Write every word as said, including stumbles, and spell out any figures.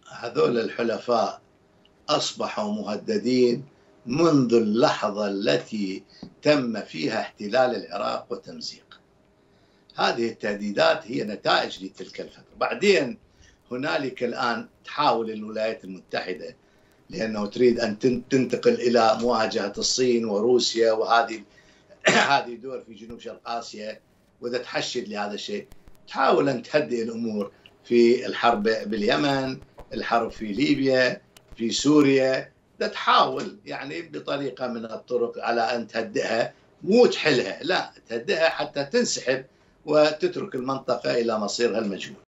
هذول الحلفاء أصبحوا مهددين منذ اللحظة التي تم فيها احتلال العراق وتمزيق. هذه التهديدات هي نتائج لتلك الفترة. بعدين هنالك الآن تحاول الولايات المتحدة لأنه تريد أن تنتقل إلى مواجهة الصين وروسيا، وهذه هذه دول في جنوب شرق آسيا، وإذا تحشد لهذا الشيء تحاول أن تهدئ الأمور في الحرب باليمن، الحرب في ليبيا، في سوريا. تحاول يعني بطريقة من الطرق على أن تهدئها، مو تحلها، لا تهدئها حتى تنسحب وتترك المنطقة إلى مصيرها المجهول.